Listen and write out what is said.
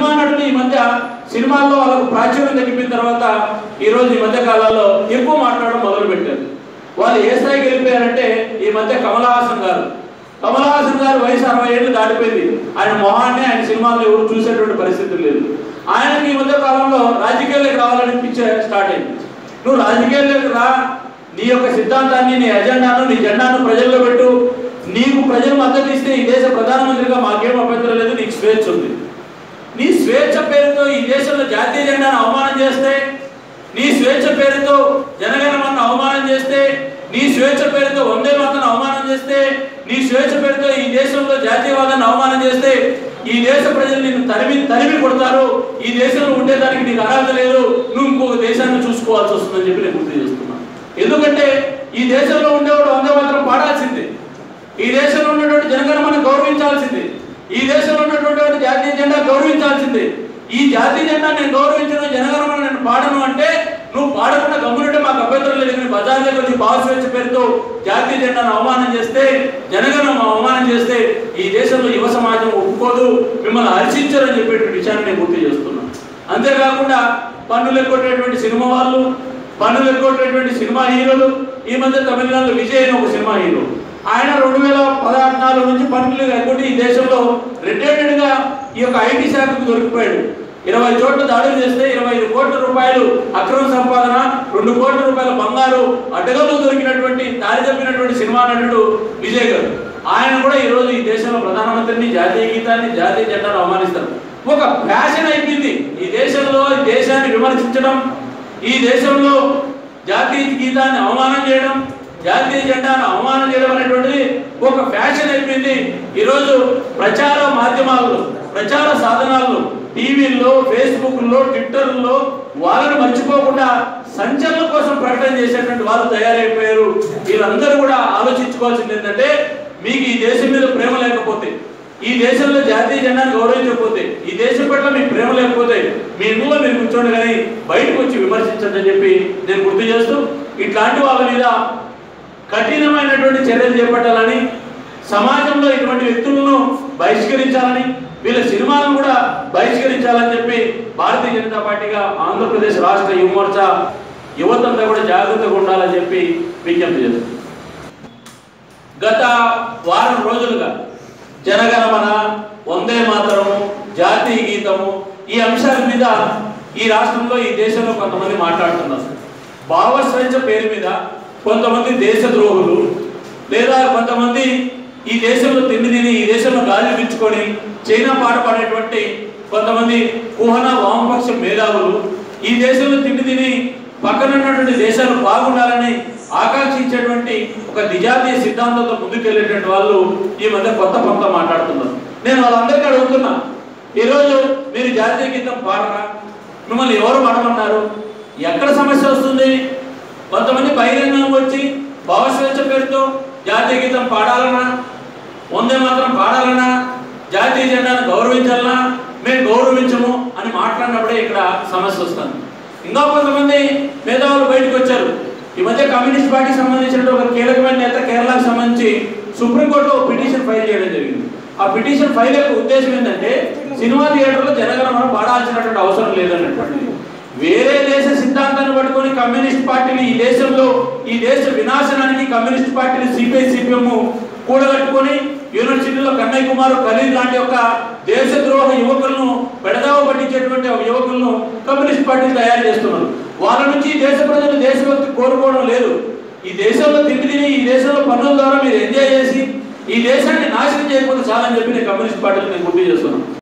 Cinema నటులు ఈ మధ్య సినిమాల్లో వాళ్ళకు ప్రాచుర్యం తగ్గిపోయిన తర్వాత ఈరోజు ఈ మధ్య కాలాల్లో ఎక్కువ మాట్లాడడం మొదలుపెట్టారు. వాళ్ళు ఏ స్థాయికి వెళ్ళిపోయారంటే ఈ మధ్య కమల్ హాసన్ గారు వయసు 60 ఏళ్ళు దాటిపోయింది. ఆయన మొహాన్ని ఆయన సినిమాల్లో ఎవరు చూసేటువంటి పరిస్థితి లేదు. ఆయనకి ఈ మధ్య కాలంలో రాజకీయాల్లోకి రావాలనిపించే స్టార్ట్ అయింది. నువ్వు రాజకీయాల్లోకి రా, నీ యొక్క సిద్ధాంతాన్ని, నీ ఎజెండాను, నీ జెండాను ప్రజల్లో పెట్టు. నీకు ప్రజలు మద్దతు ఇస్తే ఈ దేశ ప్రధానమంత్రిగా మాకేం అభ్యంతరం లేదు, నీకు స్వేచ్ఛ ఉంది. నీ స్వేచ్ఛ పేరుతో ఈ దేశంలో జాతీయ జెండాను అవమానం చేస్తే, నీ స్వేచ్ఛ పేరుతో జనగణమనను అవమానం చేస్తే, నీ స్వేచ్ఛ పేరుతో వందే మాతను అవమానం చేస్తే, నీ స్వేచ్ఛ పేరుతో ఈ దేశంలో జాతీయవాదాన్ని అవమానం చేస్తే ఈ దేశ ప్రజలు నిన్ను తరిమి కొడతారు. ఈ దేశంలో ఉండేదానికి నీకు అర్హత లేదు, నువ్వు ఇంకొక దేశాన్ని చూసుకోవాల్సి వస్తుందని చెప్పి నేను గుర్తు చేస్తున్నాను. ఎందుకంటే ఈ దేశంలో ఉండేవాడు వందే మాతరం పాడాల్సిందే, ఈ దేశంలో ఉన్నటువంటి జనగణమనను గౌరవించాల్సిందే, ఈ దేశంలో ఉన్నటువంటి జాతీయ జెండా గౌరవించాల్సిందే. ఈ జాతీయ జెండా నేను గౌరవించను, జనగణమన నేను పాడను అంటే నువ్వు పాడకుండా గమ్మునుంటే మాకు అభ్యంతరం లేదు. కానీ బజార్ దగ్గర వచ్చి భావ స్వేచ్ఛ పేరుతో జాతీయ జెండాను అవమానం చేస్తే, జనగణమన అవమానం చేస్తే ఈ దేశంలో యువ సమాజం ఒప్పుకోదు, మిమ్మల్ని హర్షించరని చెప్పేటువంటి విషయాన్ని నేను గుర్తు చేస్తున్నాను. అంతేకాకుండా పన్నులు ఎక్కొట్టేటువంటి సినిమా వాళ్ళు, పన్నులు ఎక్కొట్టేటువంటి సినిమా హీరోలు. ఈ మధ్య తమిళనాడులో విజయ్ అని ఒక సినిమా హీరో, ఆయన 2014 నుంచి పన్నులు ఎక్కొట్టి ఈ దేశంలో రిటైర్డ్గా ఈ యొక్క ఐటీ శాఖకు దొరికిపోయాడు. 20 చోట్ల దాడులు చేస్తే 25 కోట్ల రూపాయలు అక్రమ సంపాదన, 2 కోట్ల రూపాయల బంగారు అడ్డగలు దొరికినటువంటి దారి తప్పినటువంటి సినిమా నటుడు విజయ్ గారు. ఆయన కూడా ఈరోజు ఈ దేశంలో ప్రధానమంత్రిని, జాతీయ గీతాన్ని, జాతీయ జెండాను అవమానిస్తారు. ఒక ఫ్యాషన్ అయిపోయింది ఈ దేశంలో. ఈ దేశాన్ని విమర్శించడం, ఈ దేశంలో జాతీయ గీతాన్ని అవమానం చేయడం, జాతీయ జెండాను అవమానం చేయడం అనేటువంటిది ఒక ఫ్యాషన్ అయిపోయింది. ఈరోజు ప్రచార మాధ్యమాల్లో, ప్రచార సాధనాల్లో, టీవీల్లో, ఫేస్బుక్లో, ట్విట్టర్లో వాళ్ళని మర్చిపోకుండా సంచలనం కోసం ప్రకటన చేసేటువంటి వాళ్ళు తయారైపోయారు. వీళ్ళందరూ కూడా ఆలోచించుకోవాల్సింది ఏంటంటే, మీకు ఈ దేశం మీద ప్రేమ లేకపోతే, ఈ దేశంలో జాతీయ జెండాను గౌరవించకపోతే, ఈ దేశం పట్ల మీకు ప్రేమ లేకపోతే మీ ఇంట్లో మీరు కూర్చోండి, కానీ బయటకు వచ్చి విమర్శించండి అని చెప్పి నేను గుర్తు చేస్తూ, ఇట్లాంటి వాళ్ళ మీద కఠినమైనటువంటి చర్యలు చేపట్టాలని, సమాజంలో ఇటువంటి వ్యక్తులను బహిష్కరించాలని, వీళ్ళ సినిమాలను కూడా బహిష్కరించాలని చెప్పి భారతీయ జనతా పార్టీగా ఆంధ్రప్రదేశ్ రాష్ట్ర యువమోర్చా యువతంతా కూడా జాగ్రత్తగా ఉండాలని చెప్పి విజ్ఞప్తి చేస్తుంది. గత వారం రోజులుగా జనగణమన, వందే మాతరము, జాతీయ గీతము ఈ అంశాల మీద ఈ రాష్ట్రంలో, ఈ దేశంలో కొంతమంది మాట్లాడుతున్నారు. భావ స్వేచ్ఛ పేరు మీద కొంతమంది దేశద్రోహులు, లేదా కొంతమంది ఈ దేశంలో తిండి తిని, ఈ దేశంలో గాలి పీల్చుకొని చైనా పాట పాడేటువంటి కొంతమంది కుహన వామపక్ష మేధావులు, ఈ దేశంలో తిండి తిని పక్కన ఉన్నటువంటి దేశాలు బాగుండాలని ఆకాంక్షించేటువంటి ఒక నిజాతీయ సిద్ధాంతంతో ముందుకెళ్ళేటువంటి వాళ్ళు ఈ మధ్య కొత్త మాట్లాడుతున్నారు. నేను వాళ్ళందరికీ అడుగుతున్నా, ఈరోజు మీరు జాతీయ గీతం పాడరా? మిమ్మల్ని ఎవరు పాడమన్నారు? ఎక్కడ సమస్య వస్తుంది? కొంతమంది బహిరంగంగా వచ్చి భావస్వేచ్ఛ పేరుతో జాతీయ గీతం పాడాలన్నా, వందే మాత్రం పాడాలన్నా, జాతీయ జెండాను గౌరవించాలన్నా, మేము గౌరవించము అని మాట్లాడినప్పుడే ఇక్కడ సమస్య వస్తుంది. ఇంకా కొంతమంది మేధావులు బయటకు వచ్చారు. ఈ మధ్య కమ్యూనిస్ట్ పార్టీకి సంబంధించిన ఒక కీలకమైన నేత కేరళకు సంబంధించి సుప్రీంకోర్టులో పిటిషన్ ఫైల్ చేయడం జరిగింది. ఆ పిటిషన్ ఫైల్ యొక్క ఉద్దేశం ఏంటంటే, సినిమా థియేటర్లో జనగణమన పాడాల్సినటువంటి అవసరం లేదన్నటువంటి. వేరే దేశ సిద్ధాంతాన్ని పట్టుకొని కమ్యూనిస్ట్ పార్టీని ఈ దేశంలో, ఈ దేశ వినాశనానికి కమ్యూనిస్ట్ పార్టీని సిపిఐ సిపిఎం కూడగట్టుకొని యూనివర్సిటీలో కన్నయ్య కుమార్, ఖలీల్ లాంటి యొక్క దేశద్రోహ యువకులను పెడదావ పట్టించేటువంటి యువకులను కమ్యూనిస్ట్ పార్టీలు తయారు చేస్తున్నారు. వాళ్ళ నుంచి దేశ ప్రజలు దేశభక్తి కోరుకోవడం లేదు. ఈ దేశంలో తిండి తిని, ఈ దేశంలో పన్నుల ద్వారా మీరు ఎంజాయ్ చేసి ఈ దేశాన్ని నాశనం చేయకపోతే చాలని చెప్పి నేను కమ్యూనిస్ట్ పార్టీలు నేను గుర్తు చేస్తున్నాను.